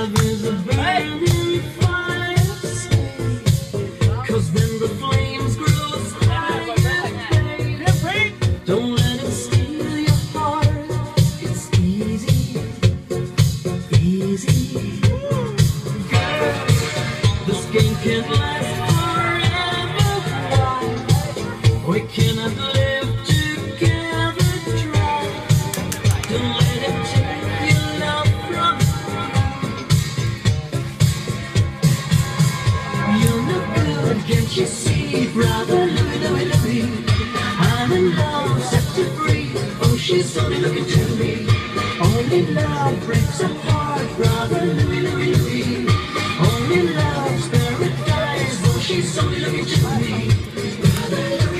Love is a burning fire, cause when the flames grow high, don't let it steal your heart. It's easy, easy. Girl, this game can't last forever. We cannot live together. Try. Don't let it take your love from you. You're no good, can't you see, brother Louie, Louie, Louie? I'm in love, set to free. Oh, she's only looking to me. Only love breaks a heart, brother Louie, Louie, Louie. Only love's paradise. Oh, she's only looking to me, brother Louie.